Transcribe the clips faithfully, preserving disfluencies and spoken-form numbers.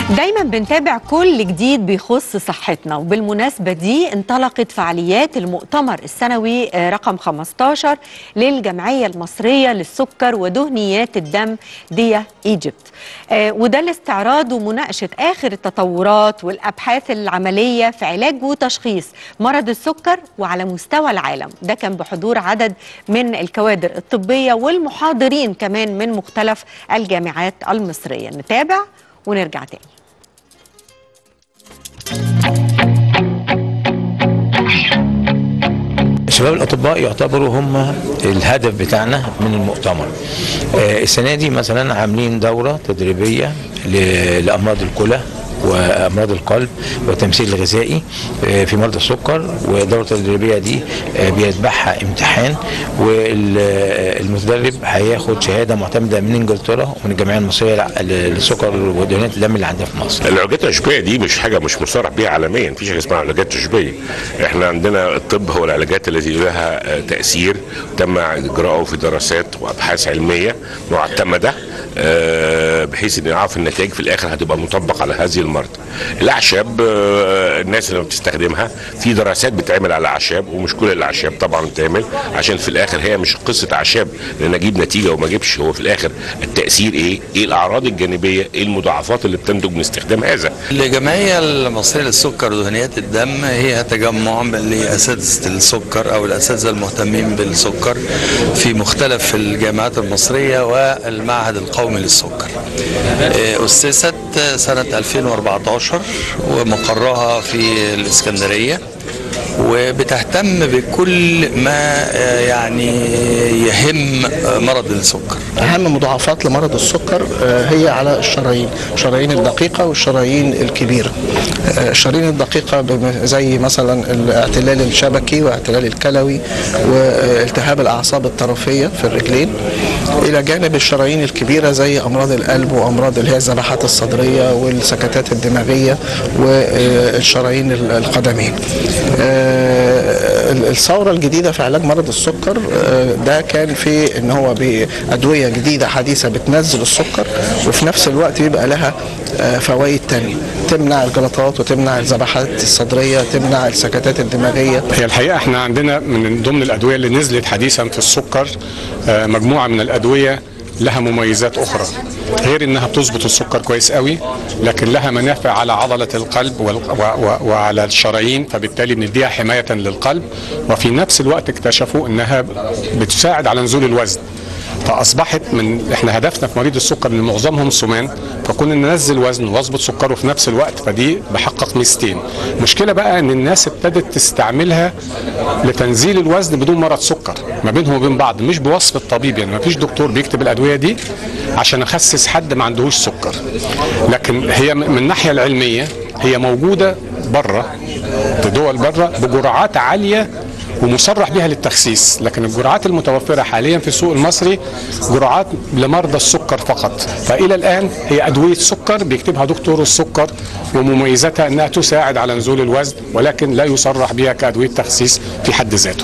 دايما بنتابع كل جديد بيخص صحتنا، وبالمناسبة دي انطلقت فعاليات المؤتمر السنوي رقم خمستاشر للجمعية المصرية للسكر ودهنيات الدم ديا ايجيبت، آه وده لاستعراض ومناقشة آخر التطورات والأبحاث العملية في علاج وتشخيص مرض السكر وعلى مستوى العالم. ده كان بحضور عدد من الكوادر الطبية والمحاضرين كمان من مختلف الجامعات المصرية. نتابع ونرجع تاني. شباب الأطباء يعتبروا هم الهدف بتاعنا من المؤتمر. آه السنة دي مثلا عاملين دورة تدريبية لأمراض الكلى وامراض القلب والتمثيل الغذائي في مرضى السكر، والدوره التدريبيه دي بيتبعها امتحان، والمتدرب هياخد شهاده معتمده من انجلترا ومن الجمعيه المصريه للسكر ودهنيات الدم اللي عندنا في مصر. العلاجات التشبيهيه دي مش حاجه مش مصرح بيها عالميا، مفيش حاجه اسمها علاجات تشبيهيه. احنا عندنا الطب هو العلاجات التي لها تاثير تم اجراؤه في دراسات وابحاث علميه معتمده بحيث ان نعرف النتائج في الاخر هتبقى مطبق على هذه المرضى. الاعشاب الناس اللي بتستخدمها في دراسات بتعمل على اعشاب، ومش كل الاعشاب طبعا بتعمل، عشان في الاخر هي مش قصه اعشاب لان اجيب نتيجه وما اجيبش، هو في الاخر التاثير ايه؟ ايه الاعراض الجانبيه؟ ايه المضاعفات اللي بتنتج من استخدام هذا؟ الجمعيه المصريه للسكر ودهنيات الدم هي تجمع لاساتذه السكر او الاساتذه المهتمين بالسكر في مختلف الجامعات المصريه والمعهد القومي للسكر. اسست سنه ألفين وأربعتاشر ومقرها في الاسكندريه، وبتهتم بكل ما يعني يهم مرض السكر. أهم مضاعفات لمرض السكر هي على الشرايين، الشرايين الدقيقة والشرايين الكبيرة. الشرايين الدقيقة زي مثلا الاعتلال الشبكي واعتلال الكلوي والتهاب الأعصاب الطرفية في الرجلين، إلى جانب الشرايين الكبيرة زي أمراض القلب وأمراض اللي هي الذبحات الصدرية والسكتات الدماغية والشرايين القدمين. الثورة الجديدة في علاج مرض السكر ده كان في ان هو بأدوية جديدة حديثة بتنزل السكر وفي نفس الوقت بيبقى لها فوائد تانية تمنع الجلطات وتمنع الذبحات الصدرية، تمنع السكتات الدماغية. هي الحقيقة احنا عندنا من ضمن الأدوية اللي نزلت حديثا في السكر مجموعة من الأدوية لها مميزات أخرى، غير انها بتظبط السكر كويس قوي، لكن لها منافع على عضلة القلب وعلى الشرايين، فبالتالي بنديها حماية للقلب، وفي نفس الوقت اكتشفوا انها بتساعد على نزول الوزن. فاصبحت من احنا هدفنا في مريض السكر ان معظمهم سمان، فكنا ننزل وزن واظبط سكره في نفس الوقت، فدي بحقق ميزتين. المشكله بقى ان الناس ابتدت تستعملها لتنزيل الوزن بدون مرض سكر ما بينهم وبين بعض، مش بوصف الطبيب، يعني ما فيش دكتور بيكتب الادويه دي عشان اخسس حد ما عندهوش سكر، لكن هي من الناحيه العلميه هي موجوده بره في دول بره بجرعات عاليه ومصرح بها للتخسيس، لكن الجرعات المتوفرة حاليا في السوق المصري جرعات لمرضى السكر فقط. فإلى الآن هي أدوية سكر بيكتبها دكتور السكر، ومميزاتها أنها تساعد على نزول الوزن، ولكن لا يصرح بها كأدوية تخسيس في حد ذاته.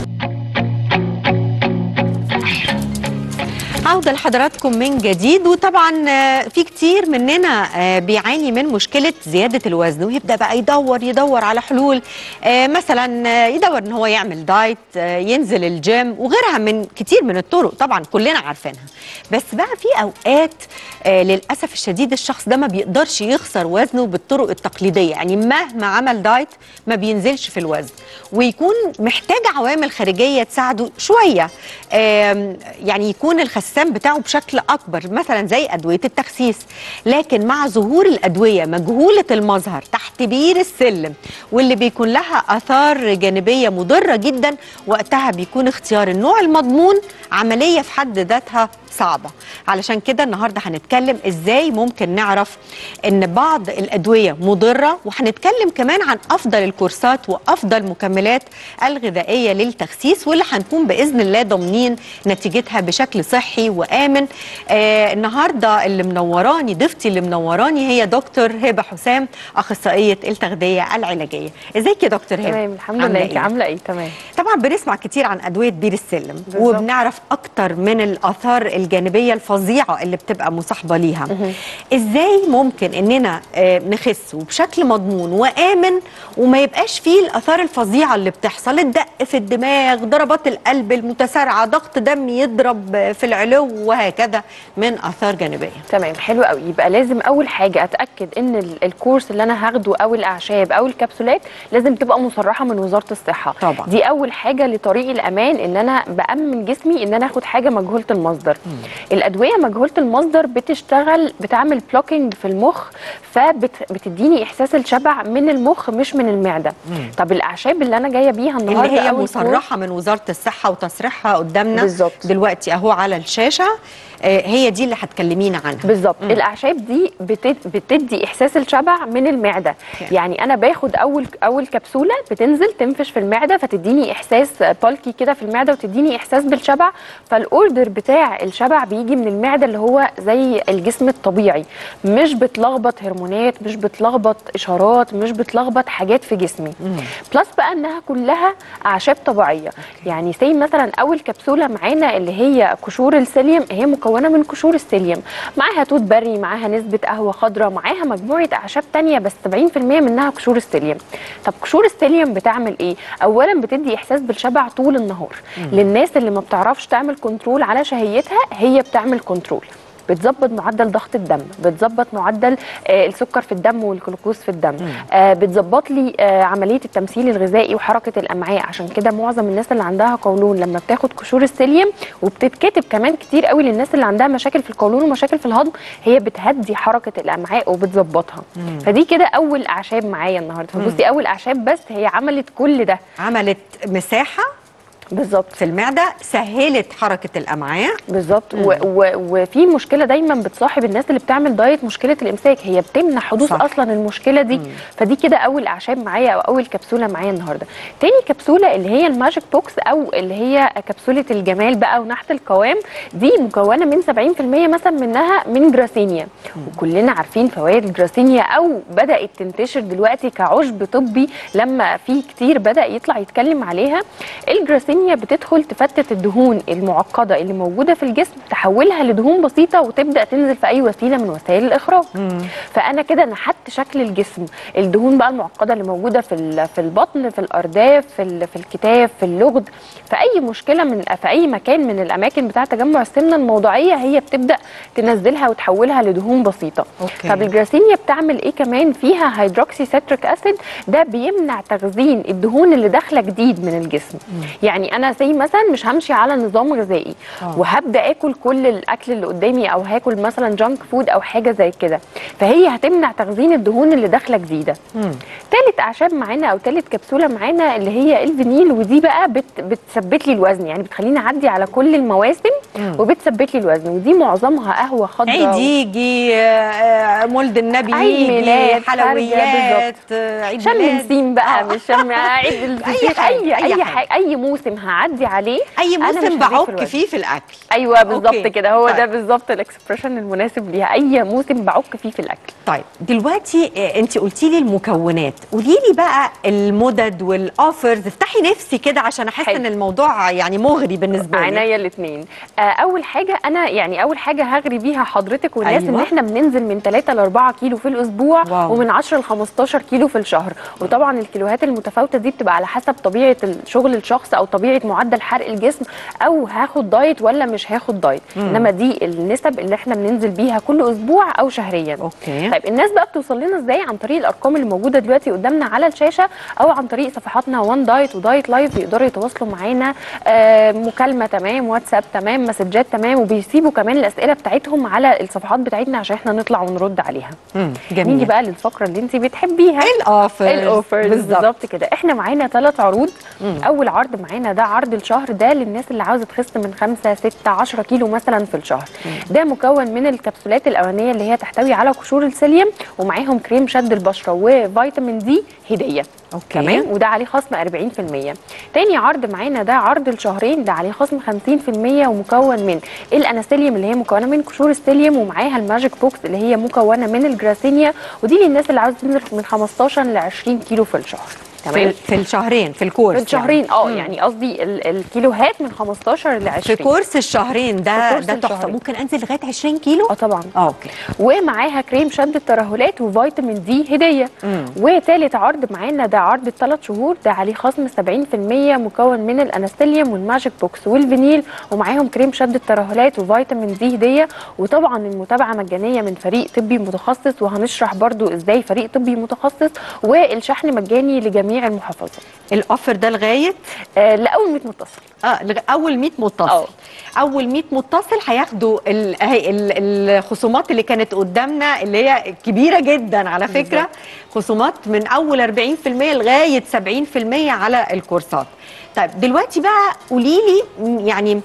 عودة لحضراتكم من جديد. وطبعا في كتير مننا بيعاني من مشكلة زيادة الوزن، ويبدأ بقى يدور يدور على حلول، مثلا يدور ان هو يعمل دايت، ينزل الجيم وغيرها من كتير من الطرق طبعا كلنا عارفينها. بس بقى في اوقات للأسف الشديد الشخص ده ما بيقدرش يخسر وزنه بالطرق التقليدية، يعني مهما عمل دايت ما بينزلش في الوزن، ويكون محتاج عوامل خارجية تساعده شوية، يعني يكون الخسان بتاعه بشكل اكبر، مثلا زي ادويه التخسيس. لكن مع ظهور الادويه مجهوله المظهر تحت بير السلم واللي بيكون لها اثار جانبيه مضره جدا، وقتها بيكون اختيار النوع المضمون عمليه في حد ذاتها صعبه. علشان كده النهارده هنتكلم ازاي ممكن نعرف ان بعض الادويه مضره، وهنتكلم كمان عن افضل الكورسات وافضل مكملات الغذائيه للتخسيس، واللي هنكون باذن الله ضامنين نتيجتها بشكل صحي و وامن. آه النهارده اللي منوراني ضيفتي اللي منوراني هي دكتور هبه حسام، اخصائيه التغذيه العلاجيه. ازيك يا دكتور هبه؟ تمام الحمد لله. انت عامله ايه؟ تمام. طبعا بنسمع كتير عن ادويه بير السلم بالزبط. وبنعرف اكتر من الاثار الجانبيه الفظيعه اللي بتبقى مصاحبه ليها. ازاي ممكن اننا آه نخس وبشكل مضمون وامن وما يبقاش فيه الاثار الفظيعه اللي بتحصل، الدق في الدماغ، ضربات القلب المتسارعه، ضغط دم يضرب في العلو وهكذا من اثار جانبيه؟ تمام، حلو قوي. يبقى لازم اول حاجه اتاكد ان الكورس اللي انا هاخده او الاعشاب او الكبسولات لازم تبقى مصرحه من وزاره الصحه. طبعا دي اول حاجه لطريق الامان، ان انا بامن جسمي ان انا اخد حاجه مجهوله المصدر. مم. الادويه مجهوله المصدر بتشتغل بتعمل بلوكينج في المخ، فبتديني احساس الشبع من المخ مش من المعده. مم. طب الاعشاب اللي انا جايه بيها النهارده اللي هي مصرحه من وزاره الصحه وتصريحها قدامنا بالزبط. دلوقتي اهو على الشاشه، هي دي اللي هتكلمينا عنها بالظبط. الاعشاب دي بتدي احساس الشبع من المعده. yeah. يعني انا باخد اول اول كبسوله بتنزل تنفش في المعده فتديني احساس بالكي كده في المعده وتديني احساس بالشبع، فالاوردر بتاع الشبع بيجي من المعده اللي هو زي الجسم الطبيعي، مش بتلخبط هرمونات، مش بتلخبط اشارات، مش بتلخبط حاجات في جسمي. بلس بقى انها كلها اعشاب طبيعيه. okay. يعني زي مثلا اول كبسوله معانا اللي هي قشور السيليوم، هي مكونه من قشور السيليوم، معاها توت بري، معاها نسبه قهوه خضراء، معاها مجموعه اعشاب ثانيه بس سبعين في المية منها قشور السيليوم. طب قشور السيليوم بتعمل ايه؟ اولا بتدي احساس بالشبع طول النهار. مم. للناس اللي ما بتعرفش تعمل كنترول على شهيتها، هي بتعمل كنترول، بتظبط معدل ضغط الدم، بتظبط معدل آه السكر في الدم والجلوكوز في الدم، آه بتظبط لي آه عمليه التمثيل الغذائي وحركه الامعاء. عشان كده معظم الناس اللي عندها قولون لما بتاخد قشور السيليوم، وبتتكتب كمان كتير قوي للناس اللي عندها مشاكل في القولون ومشاكل في الهضم، هي بتهدي حركه الامعاء وبتظبطها. فدي كده اول اعشاب معايا النهارده. فبصي اول اعشاب بس هي عملت كل ده، عملت مساحه بالظبط في المعده، سهلت حركه الامعاء بالظبط. وفي مشكله دايما بتصاحب الناس اللي بتعمل دايت، مشكله الامساك، هي بتمنع حدوث صح. اصلا المشكله دي. مم. فدي كده اول اعشاب معايا او اول كبسوله معايا النهارده. تاني كبسوله اللي هي الماجيك بوكس او اللي هي كبسوله الجمال بقى ونحت القوام، دي مكونه من سبعين في المية مثلا منها من جراسينيا. مم. وكلنا عارفين فوائد الجراسينيا، او بدات تنتشر دلوقتي كعشب طبي لما في كتير بدا يطلع يتكلم عليها. الجراسينيا بتدخل تفتت الدهون المعقده اللي موجوده في الجسم، تحولها لدهون بسيطه وتبدا تنزل في اي وسيله من وسائل الاخراج. مم. فانا كده نحت شكل الجسم. الدهون بقى المعقده اللي موجوده في في البطن، في الارداف، في في الكتاف، في اللغد، في اي مشكله من في اي مكان من الاماكن بتاعه تجمع السمنه الموضعيه، هي بتبدا تنزلها وتحولها لدهون بسيطه. أوكي. طب الجراسينيا بتعمل ايه كمان؟ فيها هيدروكسي سيتريك اسيد، ده بيمنع تخزين الدهون اللي داخله جديد من الجسم. مم. يعني انا زي مثلا مش همشي على نظام غذائي أوه. وهبدا اكل كل الاكل اللي قدامي، او هاكل مثلا جانك فود او حاجه زي كده، فهي هتمنع تخزين الدهون اللي داخله جديده. مم. تالت اعشاب معانا او تالت كبسوله معانا اللي هي الفينيل، ودي بقى بت بتثبت لي الوزن، يعني بتخليني اعدي على كل المواسم. مم. وبتثبت لي الوزن، ودي معظمها قهوه خضراء، عيد يجي، مولد النبي يجي، حلويات، عيد شم نسيم بقى، مش شم عيد الفطير، اي اي حاجه، اي موسم هعدي عليه، اي موسم بعك فيه في الاكل. ايوه بالظبط كده، هو طيب. ده بالظبط الاكسبريشن المناسب ليها، اي موسم بعك فيه في الاكل. طيب دلوقتي انت قلتي لي المكونات، قولي لي بقى المدد والاوفرز، افتحي نفسي كده عشان احس ان الموضوع يعني مغري بالنسبه لي. عينيا الاثنين. آه اول حاجه انا يعني اول حاجه هغري بيها حضرتك والناس، أيوة. ان احنا بننزل من ثلاثة ل أربعة كيلو في الاسبوع، واو. ومن عشرة ل خمستاشر كيلو في الشهر، وطبعا الكيلوهات المتفاوته دي بتبقى على حسب طبيعه شغل الشخص او طبيعه معدل حرق الجسم، او هاخد دايت ولا مش هاخد دايت. مم. انما دي النسب اللي احنا بننزل بيها كل اسبوع او شهريا. أوكي. طيب الناس بقى بتوصل لنا ازاي؟ عن طريق الارقام اللي موجوده دلوقتي قدامنا على الشاشه، او عن طريق صفحاتنا وان دايت ودايت لايف، يقدروا يتواصلوا معانا آه مكالمه تمام، واتساب تمام، مسجات تمام، وبيسيبوا كمان الاسئله بتاعتهم على الصفحات بتاعتنا عشان احنا نطلع ونرد عليها. امم جميل. نيجي بقى للفقره اللي انت بتحبيها، الاوفرز. الاوفرز بالظبط كده. احنا معانا ثلاث عروض. مم. اول عرض معانا ده عرض الشهر، ده للناس اللي عاوزه تخس من خمسة ستة عشرة كيلو مثلا في الشهر. ده مكون من الكبسولات الاولانيه اللي هي تحتوي على قشور السيليوم، ومعاهم كريم شد البشره وفيتامين دي هديه. اوكي تمام، وده عليه خصم أربعين في المية. تاني عرض معانا ده عرض الشهرين، ده عليه خصم خمسين في المية، ومكون من الاناسيليوم اللي هي مكونه من قشور السيليوم، ومعاها الماجيك بوكس اللي هي مكونه من الجراسينيا، ودي للناس اللي عاوزه تنزل من خمستاشر ل عشرين كيلو في الشهر. في, في الشهرين في الكورس في الشهرين اه يعني, يعني قصدي الكيلوهات من خمستاشر ل عشرين في كورس الشهرين ده ده تحفه. ممكن انزل لغايه عشرين كيلو. اه طبعا. اه اوكي. ومعاها كريم شد الترهلات وفيتامين دي هديه. وثالث عرض معانا ده عرض الثلاث شهور، ده عليه خصم سبعين في المية، مكون من الانستيليوم والماجيك بوكس والفينيل، ومعاهم كريم شد الترهلات وفيتامين دي هديه. وطبعا المتابعه مجانيه من فريق طبي متخصص، وهنشرح برضو ازاي فريق طبي متخصص، والشحن مجاني لجميع المحافظات. الاوفر ده لغايه آه لاول مية متصل. اه اول مية متصل. أوه. اول مية متصل هياخدوا الخصومات اللي كانت قدامنا اللي هي كبيره جدا على فكره. بالزبط. خصومات من اول أربعين في المية لغايه سبعين في المية على الكورسات. طيب دلوقتي بقى قولي لي، يعني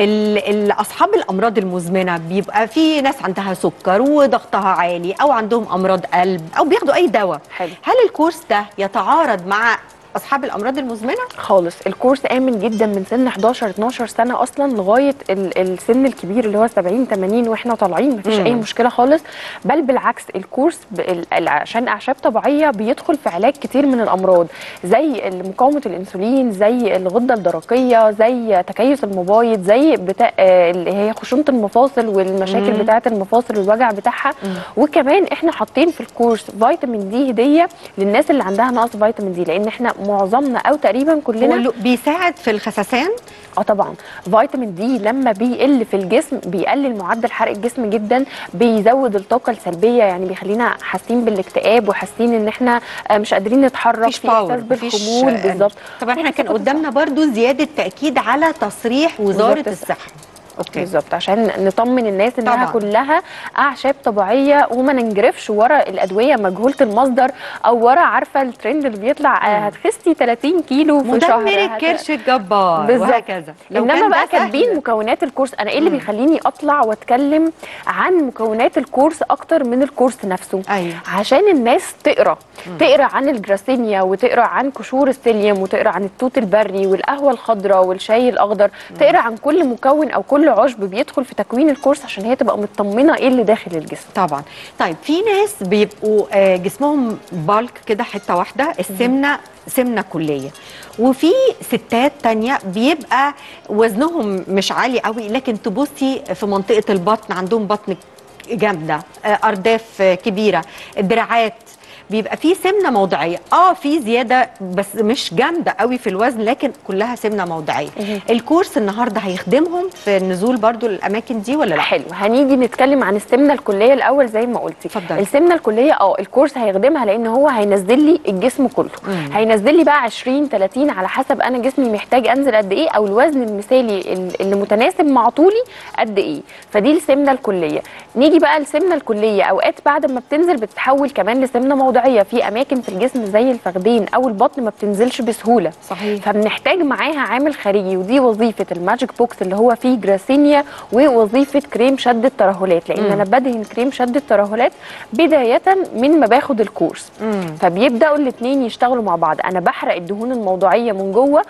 اصحاب الامراض المزمنه بيبقى في ناس عندها سكر وضغطها عالي، او عندهم امراض قلب، او بياخدوا اي دواء. حلو. هل الكورس ده يتعارض مع اصحاب الامراض المزمنه؟ خالص، الكورس امن جدا من سن حداشر اتناشر سنه اصلا لغايه السن الكبير اللي هو سبعين تمانين واحنا طالعين، مفيش مم. اي مشكله خالص. بل بالعكس، الكورس عشان اعشاب طبيعيه بيدخل في علاج كتير من الامراض، زي مقاومه الانسولين، زي الغده الدرقيه، زي تكيس المبايض، زي بتا... اللي هي خشونه المفاصل والمشاكل مم. بتاعه المفاصل والوجع بتاعها. مم. وكمان احنا حاطين في الكورس فيتامين دي هديه للناس اللي عندها نقص فيتامين دي، لان احنا معظمنا او تقريبا كلنا بيساعد في الخسسان. اه طبعا، فيتامين دي لما بيقل في الجسم بيقلل معدل حرق الجسم جدا، بيزود الطاقه السلبيه، يعني بيخلينا حاسين بالاكتئاب وحاسين ان احنا مش قادرين نتحرك، في احساس بالخمول. بالظبط. طبعا احنا كان قدامنا برضو زياده تاكيد على تصريح وزاره الصحه. اوكي بالظبط، عشان نطمن الناس انها طبعا كلها اعشاب طبيعيه، وما ننجرفش ورا الادويه مجهوله المصدر، او ورا عارفه الترند اللي بيطلع آه هتخسي تلاتين كيلو في شهر، مدمر الكرش الجبار وهكذا. انما بقى كاتبين مكونات الكورس، انا ايه اللي بيخليني اطلع واتكلم عن مكونات الكورس اكتر من الكورس نفسه؟ أيوة. عشان الناس تقرا مم. تقرا عن الجراسينيا، وتقرا عن قشور السيليوم، وتقرا عن التوت البري والقهوه الخضراء والشاي الاخضر، مم. تقرا عن كل مكون او كل عشب بيدخل في تكوين الكورس، عشان هي تبقى مطمنه ايه اللي داخل الجسم. طبعا. طيب في ناس بيبقوا جسمهم بالك كده حته واحده، السمنه سمنه كليه، وفي ستات تانية بيبقى وزنهم مش عالي قوي، لكن تبصي في منطقه البطن عندهم بطن جامده، ارداف كبيره، الدراعات بيبقى في سمنه موضعيه. اه في زياده بس مش جامده قوي في الوزن، لكن كلها سمنه موضعيه. الكورس النهارده هيخدمهم في النزول برضو للاماكن دي ولا لا؟ حلو، هنيجي نتكلم عن السمنه الكليه الاول زي ما قلتي. اتفضلي. السمنه الكليه اه الكورس هيخدمها، لان هو هينزل لي الجسم كله. مم. هينزل لي بقى عشرين تلاتين على حسب انا جسمي محتاج انزل قد ايه، او الوزن المثالي اللي متناسب مع طولي قد ايه. فدي السمنه الكليه. نيجي بقى السمنه الكليه، اوقات بعد ما بتنزل بتتحول كمان لسمنه موضعيه، في اماكن في الجسم زي الفخدين او البطن ما بتنزلش بسهوله. صحيح. فبنحتاج معاها عامل خارجي، ودي وظيفه الماجيك بوكس اللي هو فيه جراسينيا، ووظيفه كريم شد الترهلات، لان مم. انا بدهن كريم شد الترهلات بدايه من ما باخد الكورس. مم. فبيبداوا الاثنين يشتغلوا مع بعض، انا بحرق الدهون الموضعيه من جوه،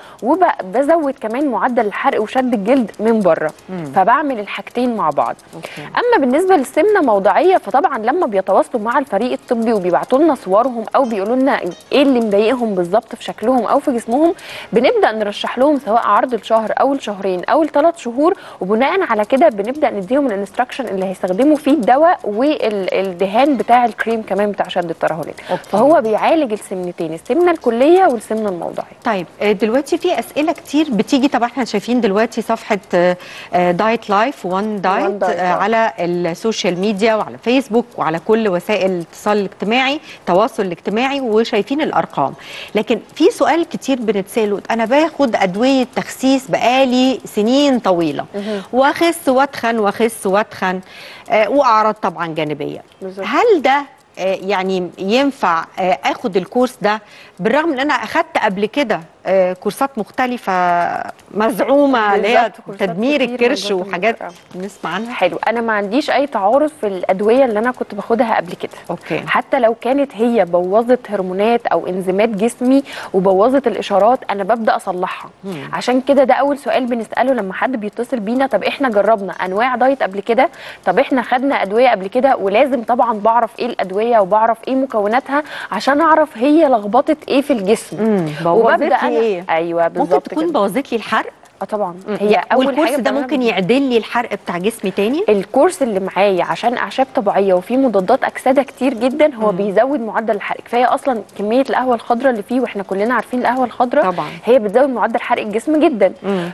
وبزود كمان معدل الحرق وشد الجلد من بره. فبعمل الحاجتين مع بعض. أوكي. اما بالنسبه للسمنه موضعيه، فطبعا لما بيتواصلوا مع الفريق الطبي وبيبعتوا لنا صورهم، او بيقولوا لنا ايه اللي مضايقهم بالظبط في شكلهم او في جسمهم، بنبدا نرشح لهم سواء عرض الشهر او الشهرين او الثلاث شهور، وبناء على كده بنبدا نديهم الانستراكشن اللي هيستخدموا فيه الدواء والدهان بتاع الكريم كمان بتاع شد الترهلات. فهو بيعالج السمنتين، السمنه الكليه والسمنه الموضعيه. طيب دلوقتي في اسئله كتير بتيجي، طبعا احنا شايفين دلوقتي صفحه دايت لايف وان دايت على السوشيال ميديا وعلى فيسبوك وعلى كل وسائل الاتصال الاجتماعي، التواصل الاجتماعي، وشايفين الارقام. لكن في سؤال كتير بنتساله، انا باخد ادويه تخسيس بقالي سنين طويله واخس واتخن واخس واتخن آه واعراض طبعا جانبيه. بالزبط. هل ده آه يعني ينفع آه اخد الكورس ده بالرغم ان انا اخدت قبل كده آه، كورسات مختلفه مزعومه اللي هي بالظبط، كورسات تدمير كتير الكرش موجودة وحاجات في مصر. نسمع عنها. حلو، انا ما عنديش اي تعارض في الادويه اللي انا كنت باخدها قبل كده. اوكي. حتى لو كانت هي بوظت هرمونات او انزيمات جسمي وبوظت الاشارات، انا ببدا اصلحها. مم. عشان كده ده اول سؤال بنساله لما حد بيتصل بينا، طب احنا جربنا انواع دايت قبل كده، طب احنا خدنا ادويه قبل كده، ولازم طبعا بعرف ايه الادويه وبعرف ايه مكوناتها عشان اعرف هي لخبطت ايه في الجسم. امم بوظت لي أنا- ايه؟ ايوه بالظبط ممكن تكون كده. بوظت لي الحرق. اه طبعا، هي هي اول والكورس حاجه ده بتعملها ممكن بالظبط. يعدل لي الحرق بتاع جسمي تاني. الكورس اللي معايا عشان اعشاب طبيعيه وفيه مضادات اكسده كتير جدا، هو مم. بيزود معدل الحرق. كفايه اصلا كميه القهوه الخضراء اللي فيه، واحنا كلنا عارفين القهوه الخضراء طبعا. هي بتزود معدل حرق الجسم جدا. مم.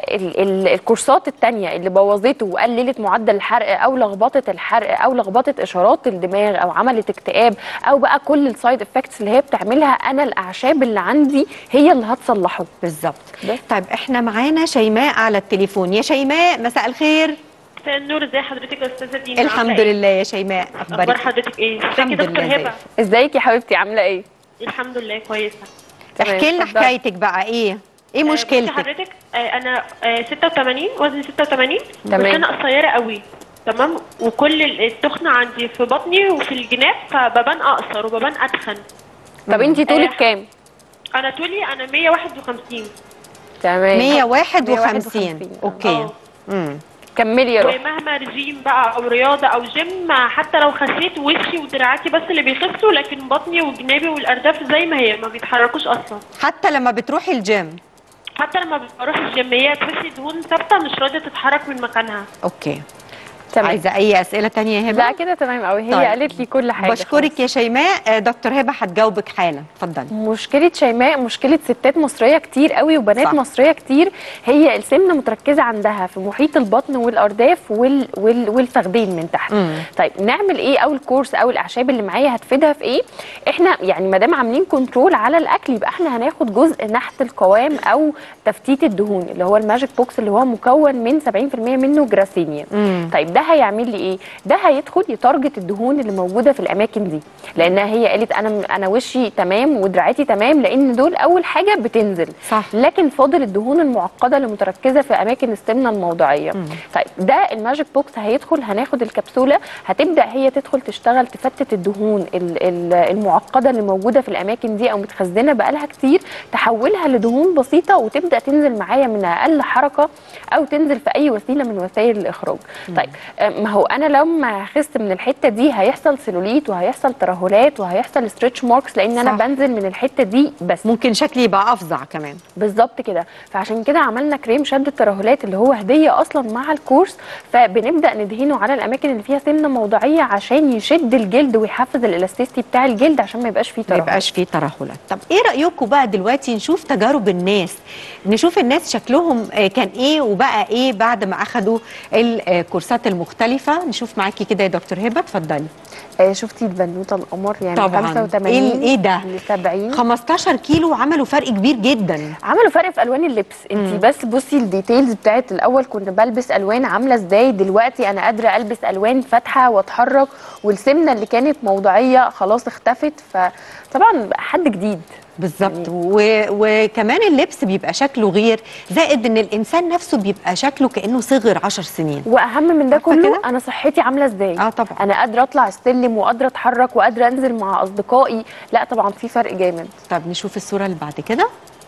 فالكورسات التانية اللي بوظته وقللت معدل الحرق او لخبطت الحرق او لخبطت اشارات الدماغ او عملت اكتئاب او بقى كل السايد افكتس اللي هي بتعملها، انا الاعشاب اللي عندي هي اللي هتصلحه. بالظبط. بس. طيب احنا معانا شيماء على التليفون. يا شيماء مساء الخير. مساء النور، ازي حضرتك يا استاذه دينا؟ الحمد عاملة إيه؟ لله يا شيماء، اخبار اخبارك؟ حضرتك ايه؟ ازيك الحمد يا دكتور لله هبه؟ ازيك يا حبيبتي، عامله ايه؟ الحمد لله كويسه. تمام، احكي لنا اتفضلي. حكايتك بقى، ايه ايه آه، بصي مشكلتك؟ حضرتك، آه، انا آه، ستة وثمانين، وزني ستة وثمانين، تمام. بس انا قصيره قوي. تمام. وكل التخنه عندي في بطني وفي الجناب، فببان اقصر وببان اتخن. طب انتي طولك آه، كام؟ انا طولي انا مية وواحد وخمسين. تمام. مية وواحد مية وواحد وخمسين. وخمسين. اوكي. اه. امم كملي يا روحي. ومهما رجيم بقى او رياضه او جيم، حتى لو خسيت وشي ودراعاتي بس اللي بيخسوا، لكن بطني وجنابي والارداف زي ما هي، ما بيتحركوش اصلا. حتى لما بتروحي الجيم؟ حتى لما بروح الجيم هي تحسي دهون ثابته مش راضيه تتحرك من مكانها. اوكي. تمام. عايزه اي اسئله تانية يا هبه؟ لا كده تمام قوي، هي طيب. قالت لي كل حاجه. بشكرك يا شيماء. آه، دكتور هبه هتجاوبك حالا، اتفضلي. مشكله شيماء مشكله ستات مصريه كتير قوي وبنات صح. مصريه كتير، هي السمنه متركزه عندها في محيط البطن والارداف وال... وال... والفخذين من تحت. مم. طيب نعمل ايه؟ او الكورس او الاعشاب اللي معايا هتفيدها في ايه؟ احنا يعني ما دام عاملين كنترول على الاكل، يبقى احنا هناخد جزء نحت القوام او تفتيت الدهون اللي هو الماجيك بوكس، اللي هو مكون من سبعين في المية منه جراسينيا. مم. طيب ده هيعمل لي ايه؟ ده هيدخل يتارجت الدهون اللي موجوده في الاماكن دي، لانها هي قالت انا انا وشي تمام ودراعتي تمام، لان دول اول حاجه بتنزل. صح. لكن فاضل الدهون المعقده اللي متركزه في اماكن السمنه الموضعيه. مم. طيب ده الماجيك بوكس هيدخل، هناخد الكبسوله هتبدا هي تدخل تشتغل تفتت الدهون ال- ال- المعقده اللي موجوده في الاماكن دي او متخزنه بقالها كتير، تحولها لدهون بسيطه وتبدا تنزل معايا من اقل حركه او تنزل في اي وسيله من وسائل الاخراج. طيب آه، ما هو انا لما هخس من الحته دي هيحصل سيلوليت وهيحصل ترهلات وهيحصل ستريتش ماركس، لان انا صح. بنزل من الحته دي بس. ممكن شكلي يبقى افظع كمان. بالظبط كده، فعشان كده عملنا كريم شد الترهلات اللي هو هديه اصلا مع الكورس، فبنبدا ندهنه على الاماكن اللي فيها سمنه موضعيه عشان يشد الجلد ويحفز الالاستيستي بتاع الجلد عشان ما يبقاش فيه ما ترهل. يبقاش فيه ترهلات. طب ايه رايكم بقى دلوقتي نشوف تجارب الناس، نشوف الناس شكلهم آه، كان ايه وبقى ايه بعد ما اخدوا الكورسات المختلفه. نشوف معاكي كده يا دكتور هبه، اتفضلي. آه شفتي البنوته القمر يعني طبعاً. خمسة وثمانين إيه- إيه ده؟ ل سبعين، خمستاشر كيلو عملوا فرق كبير جدا. عملوا فرق في الوان اللبس. انت بس بصي الديتيلز بتاعت الاول كنت بلبس الوان عامله ازاي، دلوقتي انا قادره البس الوان فاتحه واتحرك، والسمنه اللي كانت موضعيه خلاص اختفت، فطبعا حد جديد. بالظبط. و... وكمان اللبس بيبقى شكله غير، زائد ان الانسان نفسه بيبقى شكله كانه صغر عشر سنين. واهم من ده عارفة كله كده؟ انا صحتي عامله ازاي. اه طبعا. انا قادره اطلع السلم وقادره اتحرك وقادره انزل مع اصدقائي، لا طبعا في فرق جامد. طب نشوف الصوره اللي بعد كده،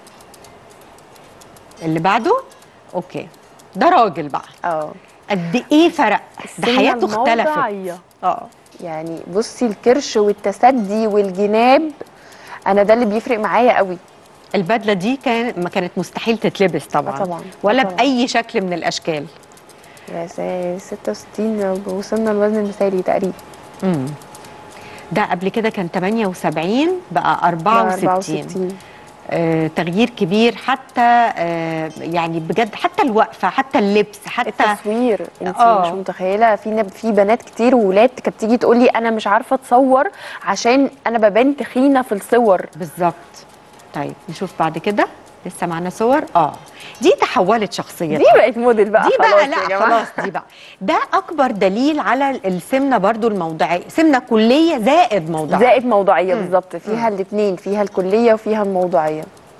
اللي بعده. اوكي، ده راجل بقى. اه قد ايه فرق، ده السمنة حياته اختلفت. الموضعية. اه يعني بصي الكرش والتسدي والجناب، انا ده اللي بيفرق معايا قوي. البدله دي كان ما كانت مستحيل تتلبس طبعا، آه طبعاً. ولا آه طبعاً. باي شكل من الاشكال. يا سا- ستة وستين وصلنا الوزن المثالي تقريبا. امم ده قبل كده كان تمانية وسبعين بقى أربعة وستين. آه، تغيير كبير، حتى آه، يعني بجد، حتى الوقفه، حتى اللبس، حتى التصوير انت آه. مش متخيله، في نب- في بنات كتير وولاد كانت تيجي تقول لي انا مش عارفه اتصور عشان انا ببان تخينه في الصور. بالظبط. طيب نشوف بعد كده، لسه معانا صور. اه دي تحولت شخصيتها، دي بقت موديل بقى. دي خلاص بقى يا لا جماعة. خلاص دي بقى ده اكبر دليل على السمنه برضو الموضعيه، سمنه كليه زائد موضعيه. زائد موضوعيه مم. بالظبط، فيها الاثنين، فيها الكليه وفيها الموضوعيه.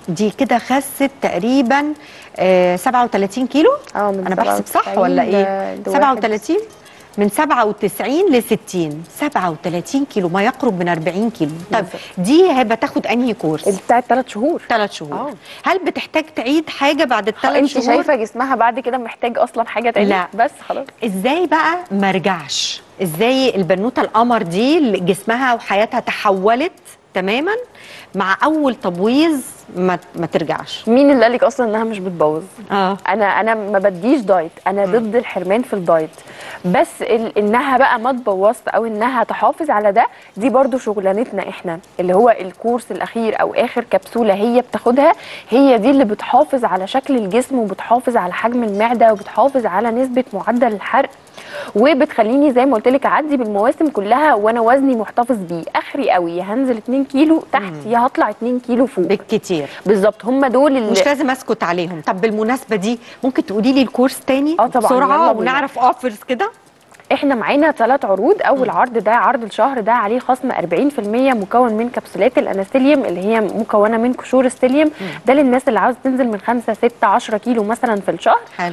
دي كده خست تقريبا آه سبعة وثلاثين كيلو. اه من انا بحسب صح ولا ايه؟ سبعة وثلاثين من سبعة وتسعين ل ستين، سبعة وثلاثين كيلو، ما يقرب من أربعين كيلو. طيب دي هيبقى تاخد انهي كورس؟ بتاعت ثلاث شهور. ثلاث شهور. أوه. هل بتحتاج تعيد حاجه بعد الثلاث شهور؟ انت شايفه جسمها بعد كده محتاج اصلا حاجه تاني؟ لا بس خلاص. ازاي بقى ما رجعش؟ ازاي البنوته القمر دي اللي جسمها وحياتها تحولت تماما مع اول تبويض ما ما ترجعش؟ مين اللي قالك اصلا انها مش بتبوظ؟ اه انا انا ما بديش دايت، انا م. ضد الحرمان في الدايت، بس ال انها بقى ما تبوظت او انها تحافظ على ده، دي برضو شغلانتنا احنا، اللي هو الكورس الاخير او اخر كبسوله هي بتاخدها، هي دي اللي بتحافظ على شكل الجسم وبتحافظ على حجم المعده وبتحافظ على نسبه معدل الحرق، وبتخليني زي ما قلت لك اعدي بالمواسم كلها وانا وزني محتفظ بيه. اخري قوي يا هنزل اتنين كيلو تحت يا هطلع اتنين كيلو فوق بالكتير. بالظبط، هم دول اللي مش لازم اسكت عليهم. طب بالمناسبه دي ممكن تقولي لي الكورس تاني اه طبعا بسرعه ونعرف اوفرز كده؟ احنا معانا ثلاث عروض. اول عرض ده عرض الشهر، ده عليه خصم أربعين في المية مكون من كبسولات الانستيليوم اللي هي مكونه من قشور الستيليوم. ده للناس اللي عاوزه تنزل من خمسة ستة عشرة كيلو مثلا في الشهر. حلو.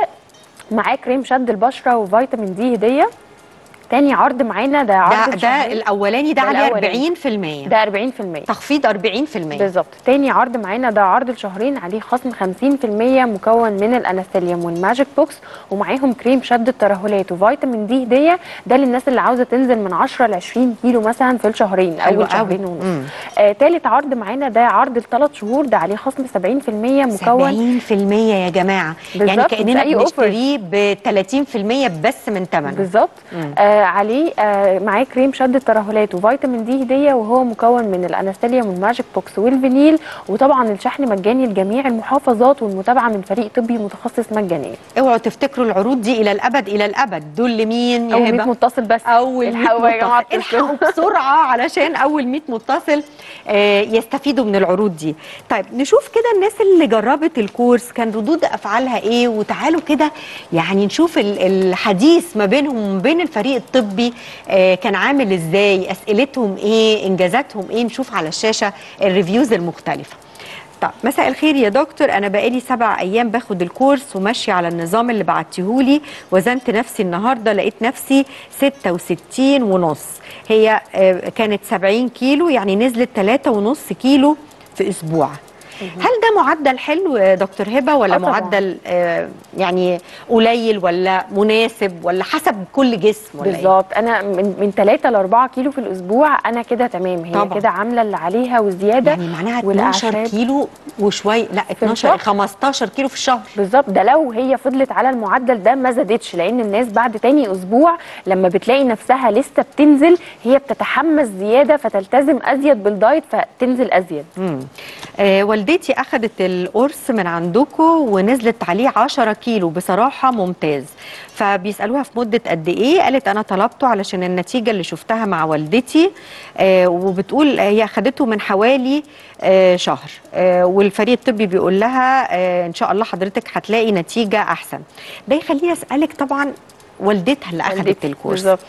ومعاه كريم شد البشره وفيتامين دي هديه. تاني عرض معانا ده عرض ده, ده الاولاني ده, ده عليه أربعين في المية، ده أربعين في المية تخفيض أربعين في المية بالظبط. تاني عرض معانا ده عرض الشهرين عليه خصم خمسين في المية مكون من الانستيليوم والماجيك بوكس ومعاهم كريم شد الترهلات وفيتامين دي هديه. ده للناس اللي عاوزه تنزل من عشرة ل عشرين كيلو مثلا في الشهرين اول شهرين ونص. آه تالت عرض معانا ده عرض الثلاث شهور، ده عليه خصم سبعين في المية مكون سبعين في المية يا جماعه، يعني كاننا بنشتريه ب ثلاثين في المية بس من ثمنه بالظبط. آه عليه آه معاه كريم شد الترهلات وفيتامين دي هديه، وهو مكون من الانستيليوم والماجيك بوكس والفينيل، وطبعا الشحن مجاني لجميع المحافظات والمتابعه من فريق طبي متخصص مجانيا. اوعوا تفتكروا العروض دي الى الابد الى الابد. دول لمين يا هبه؟ اول مية متصل بس. اول مية متصل الحقوا بسرعه علشان اول مية متصل آه يستفيدوا من العروض دي. طيب نشوف كده الناس اللي جربت الكورس كان ردود افعالها ايه، وتعالوا كده يعني نشوف الحديث ما بينهم وما بين الفريق الطبي آه كان عامل ازاي، اسئلتهم ايه، انجازاتهم ايه. نشوف على الشاشه الريفيوز المختلفه. طب مساء الخير يا دكتور، انا بقالي سبع ايام باخد الكورس وماشيه على النظام اللي بعتيهولي، وزنت نفسي النهارده لقيت نفسي ستة وستين ونص، هي آه كانت سبعين كيلو، يعني نزلت ثلاثة ونص كيلو في اسبوع. هل ده معدل حلو يا دكتور هبه ولا آه معدل آه يعني قليل ولا مناسب ولا حسب كل جسم ولا بالظبط؟ انا من من ثلاثة ل أربعة كيلو في الاسبوع انا كده تمام، هي كده عامله اللي عليها وزياده، يعني معناها اتناشر كيلو وشويه، لا اتناشر خمستاشر كيلو في الشهر بالظبط. ده لو هي فضلت على المعدل ده ما زادتش، لان الناس بعد تاني اسبوع لما بتلاقي نفسها لسه بتنزل هي بتتحمس زياده فتلتزم ازيد بالدايت فتنزل ازيد. امم آه والدتي اخذت القرص من عندكم ونزلت عليه عشرة كيلو، بصراحه ممتاز. فبيسالوها في مده قد ايه، قالت انا طلبته علشان النتيجه اللي شفتها مع والدتي، آه وبتقول هي اخذته من حوالي آه شهر، آه والفريق الطبي بيقول لها آه ان شاء الله حضرتك هتلاقي نتيجه احسن. ده يخليني اسالك طبعا والدتها اللي اخذت الكورس بالظبط.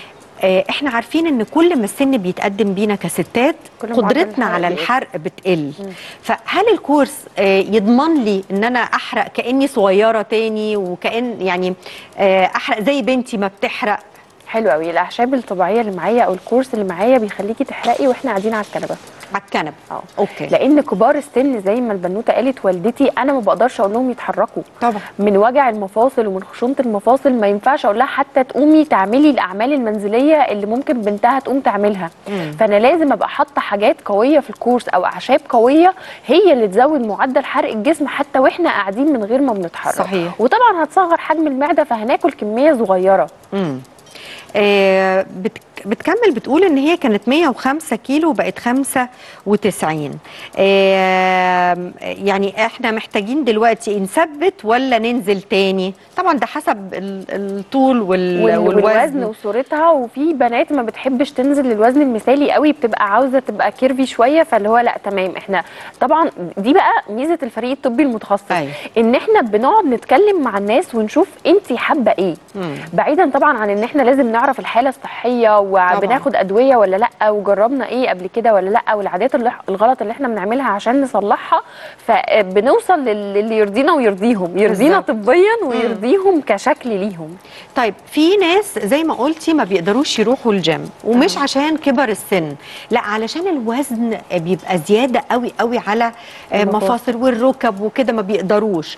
احنا عارفين ان كل ما السن بيتقدم بينا كستات قدرتنا على الحرق بتقل، مم. فهل الكورس يضمن لي ان انا احرق كاني صغيره تاني، وكأن يعني احرق زي بنتي ما بتحرق؟ حلو قوي. الاعشاب الطبيعيه اللي معايا او الكورس اللي معايا بيخليكي تحرقي واحنا قاعدين على الكنبه. على الكنبه اه اوكي. لان كبار السن زي ما البنوته قالت والدتي، انا ما بقدرش اقول لهم يتحركوا طبعا من وجع المفاصل ومن خشونه المفاصل، ما ينفعش اقول لها حتى تقومي تعملي الاعمال المنزليه اللي ممكن بنتها تقوم تعملها. مم. فانا لازم ابقى حاطه حاجات قويه في الكورس او اعشاب قويه هي اللي تزود معدل حرق الجسم حتى واحنا قاعدين من غير ما بنتحرك. صحيح. وطبعا هتصغر حجم المعده فهناكل كميه صغيره. امم آه بتكمل بتقول ان هي كانت مية وخمسة كيلو وبقت خمسة وتسعين. آه يعني احنا محتاجين دلوقتي نثبت ولا ننزل تاني؟ طبعا ده حسب الطول وال والوزن. والوزن وصورتها. وفي بنات ما بتحبش تنزل للوزن المثالي قوي، بتبقى عاوزه تبقى كيرفي شويه، فاللي هو لا تمام. احنا طبعا دي بقى ميزه الفريق الطبي المتخصص. أيوة. ان احنا بنقعد نتكلم مع الناس ونشوف انت حابه ايه. مم. بعيدا طبعا عن ان احنا لازم نعرف بنعرف الحاله الصحيه وبناخد ادويه ولا لا، وجربنا ايه قبل كده ولا لا، والعادات اللي الغلط اللي احنا بنعملها عشان نصلحها، فبنوصل للي يرضينا ويرضيهم، يرضينا طبيا ويرضيهم كشكل ليهم. طيب في ناس زي ما قلتي ما بيقدروش يروحوا الجيم، ومش عشان كبر السن، لا علشان الوزن بيبقى زياده قوي قوي على مفاصل والركب وكده ما بيقدروش.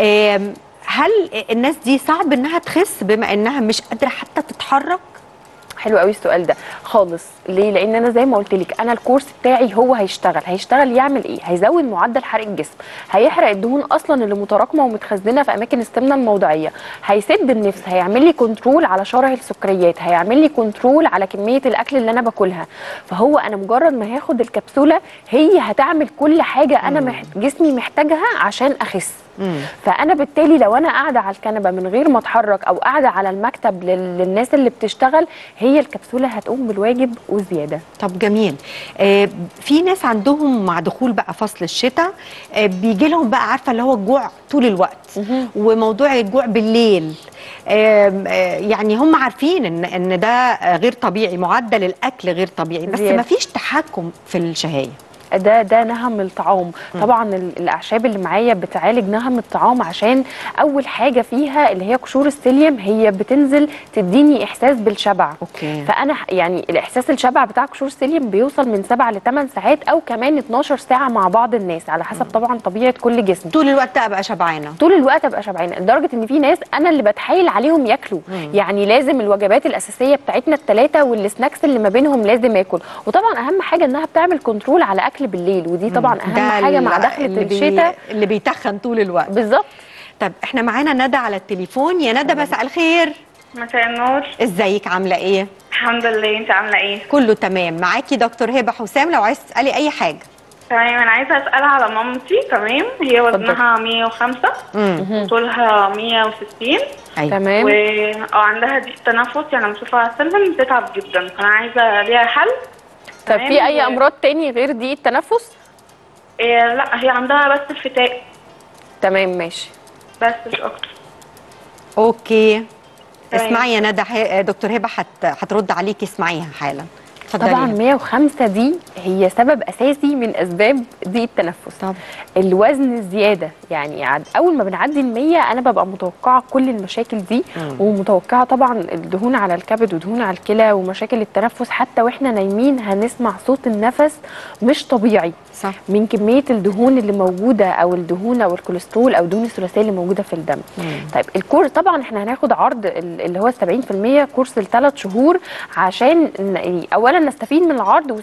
هل الناس دي صعب انها تخس بما انها مش قادره حتى تتحرك؟ حلو قوي السؤال ده خالص. ليه؟ لان انا زي ما قلت لك انا الكورس بتاعي هو هيشتغل هيشتغل يعمل ايه؟ هيزود معدل حرق الجسم، هيحرق الدهون اصلا اللي متراكمه ومتخزنه في اماكن السمنه الموضعيه، هيسد النفس، هيعمل لي كنترول على شره السكريات، هيعمل لي كنترول على كميه الاكل اللي انا باكلها. فهو انا مجرد ما هاخد الكبسوله هي هتعمل كل حاجه انا مح... جسمي محتاجها عشان اخس. مم. فانا بالتالي لو انا قاعده على الكنبه من غير ما اتحرك او قاعده على المكتب لل... للناس اللي بتشتغل، هي الكبسوله هتقوم بالواجب وزياده. طب جميل. آه في ناس عندهم مع دخول بقى فصل الشتاء آه بيجي لهم بقى عارفه اللي هو الجوع طول الوقت، مم. وموضوع الجوع بالليل. آه آه يعني هم عارفين ان ان ده غير طبيعي، معدل الاكل غير طبيعي، بس ما فيش تحكم في الشهيه. ده ده نهم الطعام. طبعا الاعشاب اللي معايا بتعالج نهم الطعام، عشان اول حاجه فيها اللي هي قشور السيليوم هي بتنزل تديني احساس بالشبع. أوكي. فانا يعني الاحساس الشبع بتاع قشور السيليوم بيوصل من سبعة لثمان ساعات او كمان اتناشر ساعه مع بعض الناس، على حسب طبعا طبيعه كل جسم. طول الوقت ابقى شبعانه، طول الوقت ابقى شبعانه، لدرجه ان في ناس انا اللي بتحايل عليهم ياكلوا. مم. يعني لازم الوجبات الاساسيه بتاعتنا الثلاثه والسناكس اللي ما بينهم لازم اكل. وطبعا اهم حاجه انها بتعمل كنترول على اكل بالليل، ودي طبعا اهم حاجه مع دخله الشتاء اللي بيتخن طول الوقت. بالظبط. طب احنا معانا ندى على التليفون. يا ندى مساء الخير. مساء النور. ازيك عامله ايه؟ الحمد لله، انت عامله ايه؟ كله تمام. معاكي دكتور هبه حسام لو عايزه تسالي اي حاجه. تمام. انا عايزه اسال على مامتي. تمام. هي وزنها مية وخمسة وطولها مية وستين. أيوة. تمام. وعندها ضيق تنفس، يعني لما بشوفها على السلم بتتعب جدا، فانا عايزه ليها حل. طب في اي امراض تاني غير ضيق التنفس؟ إيه لا، هي عندها بس الفتاء. تمام ماشي. بس مش اكتر. اوكي. اسمعي يا ندى، دكتور هبه هترد عليكي، اسمعيها حالا. طبعا مية وخمسة دي هي سبب اساسي من اسباب ضيق التنفس. طبعا الوزن الزياده، يعني اول ما بنعدي ال مية انا ببقى متوقعه كل المشاكل دي. مم. ومتوقعه طبعا الدهون على الكبد ودهون على الكلى ومشاكل التنفس. حتى واحنا نايمين هنسمع صوت النفس مش طبيعي. صح. من كميه الدهون اللي موجوده، او الدهون او الكوليسترول او الدهون الثلاثيه اللي موجوده في الدم. مم. طيب الكورس طبعا احنا هناخد عرض اللي هو سبعين في المية كورس لثلاث شهور، عشان اولا نستفيد من العرض،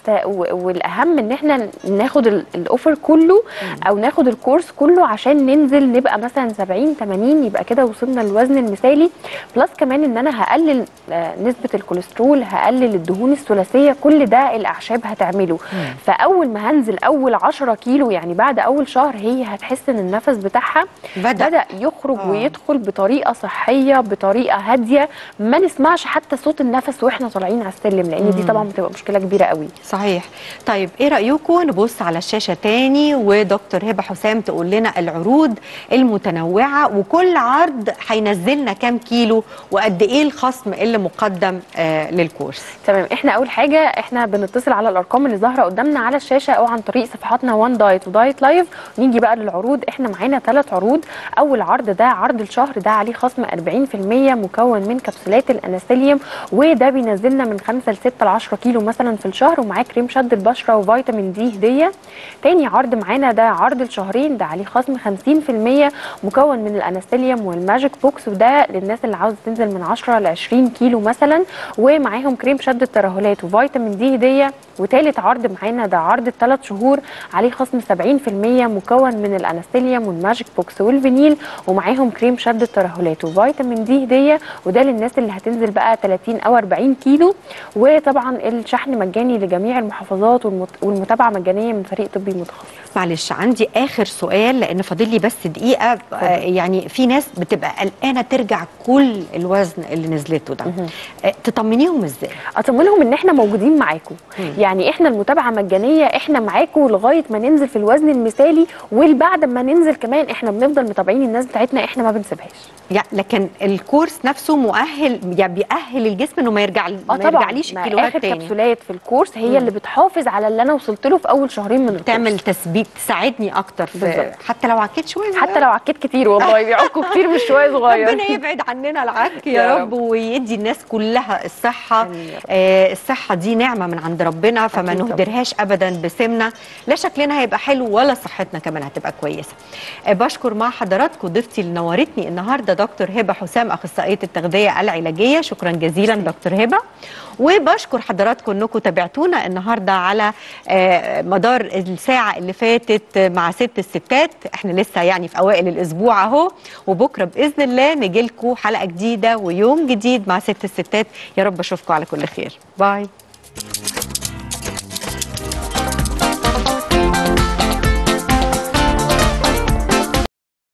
والاهم ان احنا ناخد الاوفر كله او ناخد الكورس كله عشان ننزل نبقى مثلا سبعين تمانين، يبقى كده وصلنا للوزن المثالي. بلس كمان ان انا هقلل نسبه الكوليسترول، هقلل الدهون الثلاثيه، كل ده الاعشاب هتعمله. فاول ما هنزل اول عشرة كيلو، يعني بعد اول شهر، هي هتحس ان النفس بتاعها بدا, بدأ يخرج آه. ويدخل بطريقه صحيه، بطريقه هاديه، ما نسمعش حتى صوت النفس واحنا طالعين على السلم، لان دي طبعا بتبقى مشكله كبيره قوي. صحيح. طيب ايه رايكم نبص على الشاشه تاني ودكتور هبه حسام تقول لنا العروض المتنوعه، وكل عرض هينزلنا كام كيلو، وقد ايه الخصم اللي مقدم آه للكورس. تمام. احنا اول حاجه احنا بنتصل على الارقام اللي ظاهره قدامنا على الشاشه او عن طريق صفحاتنا وان دايت ودايت لايف. نيجي بقى للعروض. احنا معانا ثلاث عروض. اول عرض ده عرض الشهر، ده عليه خصم أربعين في المية، مكون من كبسولات الاناسيليوم، وده بينزلنا من خمسة لستة لعشرة كيلو مثلا في الشهر، ومعاه كريم شد البشره وفيتامين دي هديه. تاني عرض معانا ده عرض الشهرين، ده عليه خصم خمسين في المية، مكون من الاناسيليوم والماجيك بوكس، وده للناس اللي عاوزه تنزل من عشرة لعشرين كيلو مثلا، ومعاهم كريم شد الترهلات وفيتامين دي هديه. وتالت عرض معانا ده عرض الثلاث شهور، عليه خصم سبعين في المية، مكون من الاناسيليوم والماجيك بوكس والفينيل، ومعاهم كريم شد الترهلات وفيتامين دي هديه، وده للناس اللي هتنزل بقى تلاتين او أربعين كيلو. وطبعا الشحن مجاني لجميع المحافظات، والمتابعه مجانيه من فريق طبي متخصص. معلش عندي اخر سؤال لان فاضل لي بس دقيقه. آه يعني في ناس بتبقى قلقانه ترجع كل الوزن اللي نزلته ده، آه تطمنيهم ازاي؟ اطمنهم ان احنا موجودين معاكم. يعني يعني احنا المتابعه مجانيه، احنا معاكم لغايه ما ننزل في الوزن المثالي، وبعد ما ننزل كمان احنا بنفضل متابعين الناس بتاعتنا، احنا ما بنسيبهاش. يعني لكن الكورس نفسه مؤهل، يعني بيأهل الجسم انه ما يرجع اه ما طبعا يرجعليش ما الكيلوهات اخر تاني. كبسولات في الكورس هي مم. اللي بتحافظ على اللي انا وصلت له في اول شهرين من الكورس. تعمل تثبيت، تساعدني اكتر في بالظبط. حتى لو عكيت شويه صغيرة. حتى لو عكيت كتير والله بيعكوا كتير مش شويه صغير. ربنا يبعد عننا العك يا, يا رب, رب. ويدي الناس كلها الصحه. آمين يا رب. آه الصحه دي نعمه من عند ربنا، فما أكيد نهدرهاش ابدا بسمنه، لا شكلنا هيبقى حلو ولا صحتنا كمان هتبقى كويسه. آه بشكر مع حضراتكم ضيفتي اللي نورتني النهارده دكتور هبه حسام، اخصائيه التغذيه العلاجيه. شكرا جزيلا دكتور هبه. وبشكر حضراتكم انكم تابعتونا النهارده على آه مدار الساعه اللي فاتت مع ست الستات. احنا لسه يعني في اوائل الاسبوع اهو، وبكره باذن الله نجي لكم حلقه جديده ويوم جديد مع ست الستات. يا رب اشوفكم على كل خير. باي.